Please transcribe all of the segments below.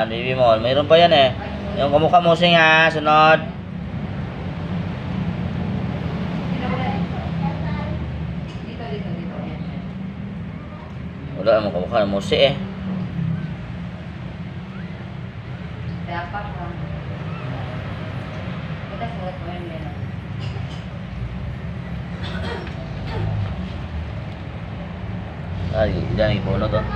baby mo. Mayroon pa yan eh. Yung kamukha mo sing ha, sunod. Wala namang kamukha ng musi eh. Dapat lang. Kita suot mo yun yan. Ay, ilan yung puno to.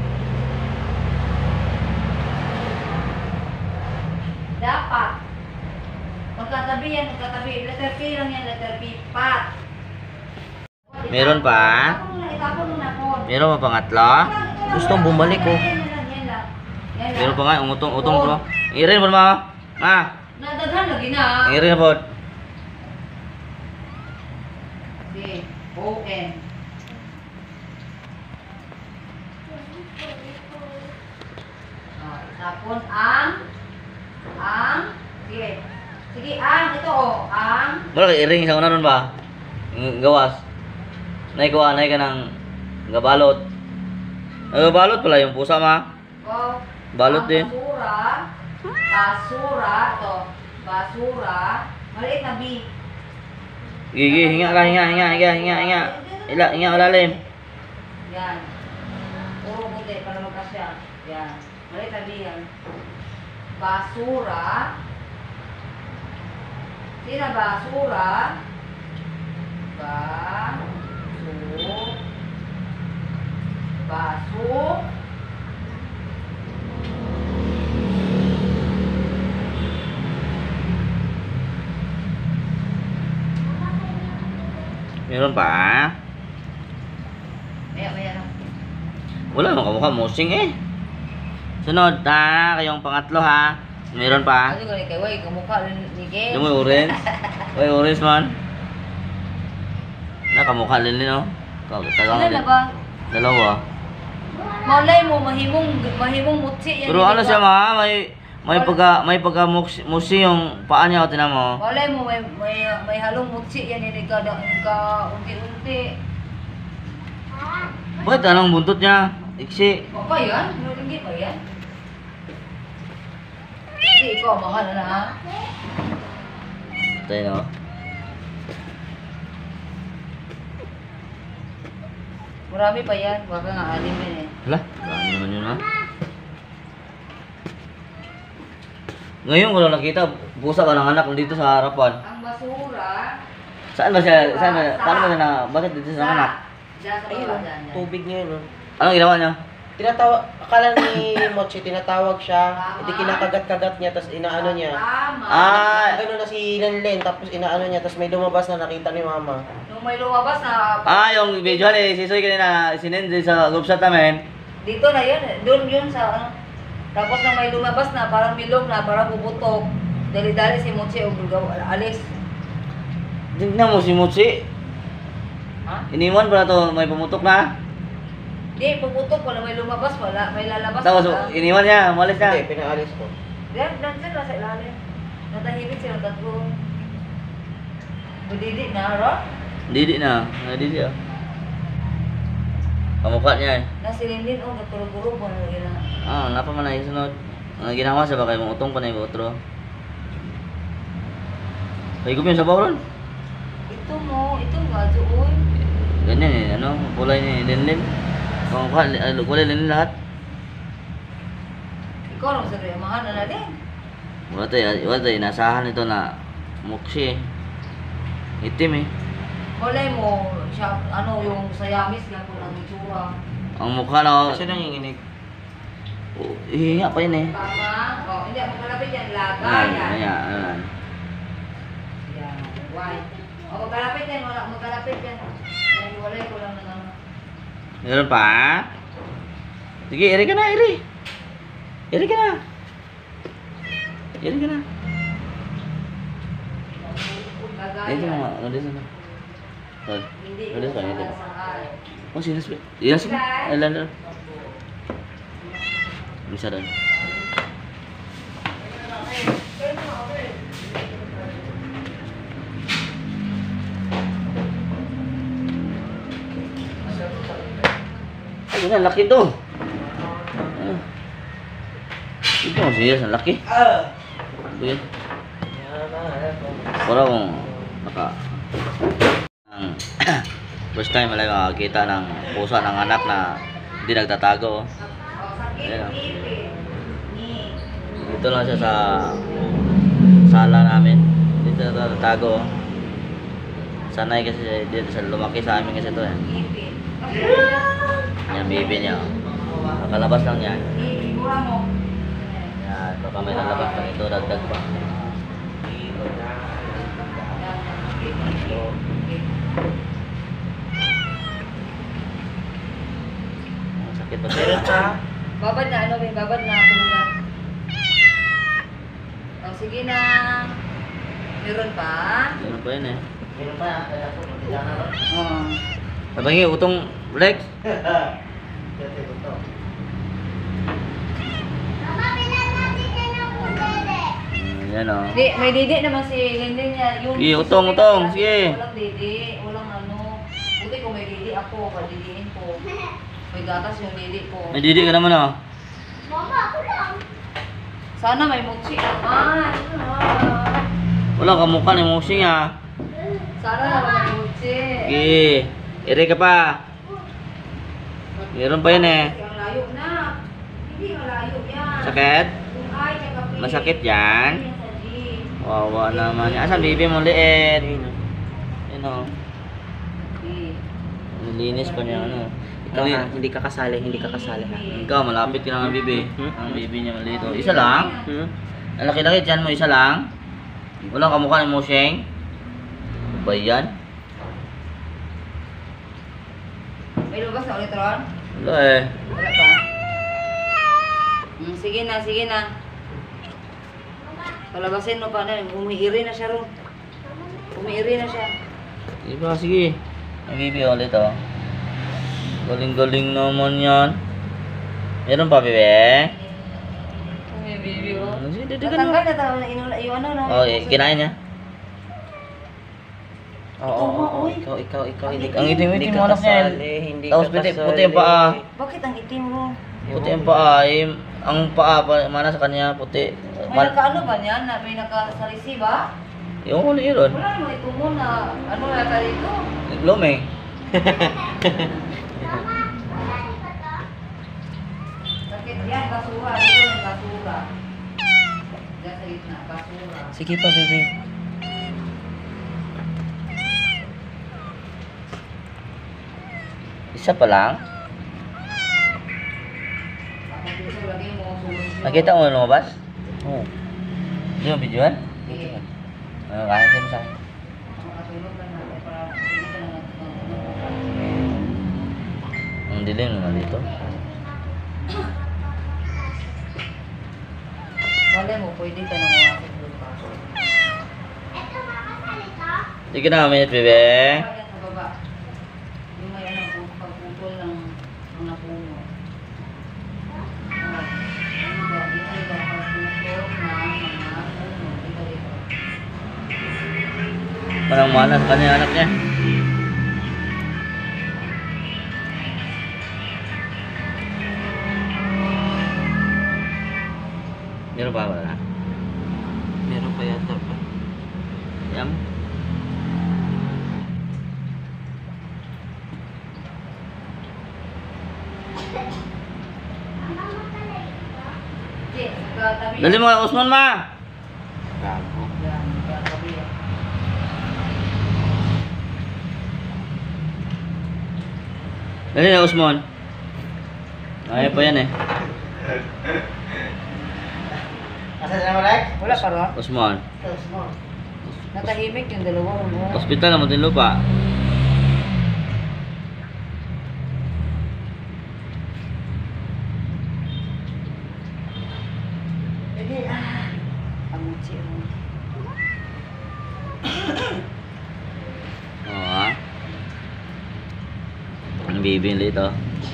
Dapat. Magkatabi yan, magkatabi. Letter P lang yan, letter P. Pat. Meron pa? Itapon mo na po. Meron pa pangatlo? Gustong bumalik ko. Yan lang. Meron pa nga, utong ko. Irin po mo. Ma. Nadaghan lagi na. Irin na po. O-N. Tapon sige. Sige, ito Wala kay iring sa una nun ba? Gawas. Nay ka ng gabalot. Gabalot pala yung pusa ma. Balot din. Basura, to. Basura. Maliit na B. Gigi, hinga. Hinga malalim. Yan. Puro buti para magkasya. Yan. Maliit na B yan. Basura. Sina basura. Baso. Meron pa? Maya lang. Wala namang kamukha musing eh. Sunod ha, kayong pangatlo ha. Meron pa? Ano gani kay way kamukha rin ni Ken. Yung may orange. May orange man. Kamukha rin no? Ilan na ba? Dalawa. Malay mo mahimong mutsi yan. Pero ano siya ma, may pagka musi yung paa niya o tinan mo. Malay mo may halong mutsi yan ini ka unti-unti. Bakit anong buntot niya? Iksi. O pa yan? Hindi pa yan? Hindi ikaw mahal na ha? Tayo no? Marami pa yan. Baka nga alim yan eh. Hala, marami naman yun ha. Ngayon ko lang nakita, pusa ka ng anak dito sa harapan. Ang basura. Saan ba siya? Paano ba siya na, bakit dito sa anak? Diyan sa baba dyan. Tubig niya yun. Anong ginawa niya? Akala ni Mochi, tinatawag siya, Tama. hindi kinakagat-kagat niya, tapos inaano niya. Tama. Gano'n na si Lenlen, tapos inaano niya, tapos may lumabas na nakita ni Mama. Nung may lumabas na... Yung video ni si Soy kanina sinend sa group chat namin. Dito na yun. Doon yun sa ano. Tapos nang may lumabas na, parang milong na, parang bubutok. Dali-dali si Mochi o alis. Tingnan mo si Mutsi. Ha? Iniwan pala to, may pumutok na. Hindi, puputok. Wala may lumabas. Wala. May lalabas. Tapos wala. iniwan niya, umalis na. Hindi, pinaalis ko. Diyan sila sa ilalim. Natahimik sila tatlo. Budidi na, Ro? Didi na, didi ah. Kamukha niya eh. Nasilindin, natulog-gurog mo na gina. Napa man na isunod. Ang ginawa sa bakay mong utong pa na yung otro. Higop yun sa bawron. Ito nga, doon. Ganyan eh, kulay ni Linlin. Kamukha, kulay Linlin lahat. Ikaw naman sa kayamahan na natin. Wala tayo, inasahan ito na muksi eh. Itim eh. Malay mo, siya, yung sayamis lang po ng itsura. Ang mukha na, Kasi nanginginig. hihinga pa yun eh. Tama. Hindi, magkalapit yan. Laga yan. Ayan. Yan. White. Magkalapit yan. Magkalapit yan. Walay ko lang na Meron pa? Sige, iri ka na, iri. Iri ka na. Iri ka na. Iri ka na, ano dito na. Hindi. Ano dito, ano dito. Saan? Oh, serius ba? Iya sih. Alam. Bisa doon. Ay, laki to. Oh, serius, ang laki. Yun. Wala kung ang first time malay makakita ng pusa ng anak na hindi nagtatago. Ayan, oh. Dito lang siya sa sala namin. Dito nagtatago. Sanay kasi dito sa lumaki sa amin kasi ito eh. Yan, bibi niya. Nakalabas lang yan. Yan, baka may nalabas lang ito, dagdag pa. Sakit pa siya. Babad na, ano ba? Babad na, tulugan. Oh, sige na. Meron pa? Ano pa yun eh? Meron pa, kaya ako, magkailangan na. Oo. Sabangi, utong Lex. Yan o. Di, may didi naman si Lindy niya. Yung Sige, utong, sige. Walang didi, walang ano. Buti kung may didi ako, padidiin ko. May gatas yung didi ko. May didi ka naman o. Sana may mutsi naman. Wala kamukha ni Musing ah. Sana naman may mutsi. Sige, ere ka pa. Meron pa yun eh. Ang layo na. Hindi malayo yan. Sakit? Ay, tsaka please. Masakit yan? Yan sa G. Wawa naman. Asan bibi mo liit? Yun o. Nilinis pa niya ano. Ikaw ha, hindi ka kasali ha. Ikaw, malapit ka lang ang bibi. Ang bibi niya maliit o. Isa lang? Ang laki-laki dyan mo, isa lang? Walang kamukha ni Musing? Ano ba yan? May lubas na ulit ron? Wala eh. Wala pa? Sige na, sige na. Palabasin mo pa na. Umiiri na siya ron. Umiiri na siya. Diba, sige. Ang bibi ulit o. Galing-galing naman yan. Meron pa, bebe? Umiiri o. Sige, didigan mo. Natanggal na tayo yung ano na. Oh, kinain niya. Oo, ikaw, hindi ka Ang itim-itim hindi mo ka anak niya. kasali, hindi Tapos ka puti kasali. ang paa. Bakit ang itim mo? Puti ang paa. Ang paa, mana sa kanya, puti. May nakaano ba niyan? May nakasalisi ba? Yung ano yun? Wala naman ito mo na ano yata dito. Lumeng. Sakit yan, basura. Dito may basura. Diyan sa gitna, basura. Sige pa, bebe. Isa pa lang. Tapos dito lagay mo, sulod. Nakita mo lumabas? Oo. Di mo videoan? Eh, Ano kasi mo sa akin? makatulog lang natin para hindi ka na Ang dilim naman dito. Malay mo, pwede ka na mawasin doon pa. Sige na, minute, bebe. Ayan sa baba. Yung may ano, pagputol ng mga puno. Ano ba? Dito ba? Pagputol ng mga puno. Dito dito. Parang manas ka niya anak niya. Meron pa wala? Meron pa yata pa. Yam? Sige, katabi. Dali mo, Usman ma! Gago. Yan, katabi yan. Dali na, Usman. Ayaw pa yan eh. Asan na mo, Lex? Wala pa ron? Usman. Natahimik yung dalawa mo. Hospital na mo din lupa. Pwede, Amutsi mo. Oo ha. Ang baby dito.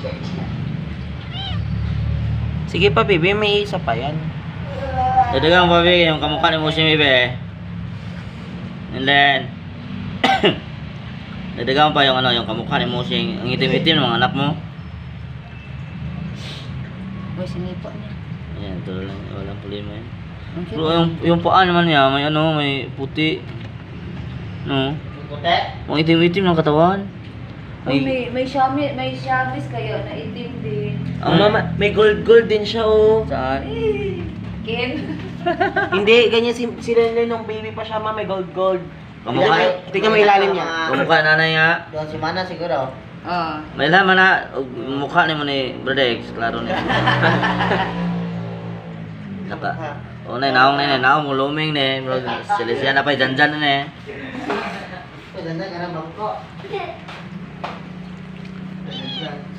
Sige pa, bebe, may isa pa yan. Dadagang baby, yung kamukha ni Musing bebe. And then, dadagang pa yung ano, yung kamukha ni Musing. Ang itim-itim ng mga anak mo. Boy, sinipo niya. Ayan, ito lang. Walang problema yan. Pero yung paa naman niya, may ano, may puti. No? Puti? Ang itim-itim ng katawan. May shamis kayo na itim din. Ang mama, may gold din siya oh. Saan? Ken? Hindi, ganyan sila nila nung baby pa siya, ma, may gold. Kamukha. Tingnan mo ilalim niya. Kamukha nanay nga. Doon si Mana siguro. Ah. May laman na. Mukha ni mo ni Brother X. Klaro ni. Naka. O na, naong na, naong muluming ni. Silisiya na pa, dyan-dyan na ni. Ganda ka na bangko.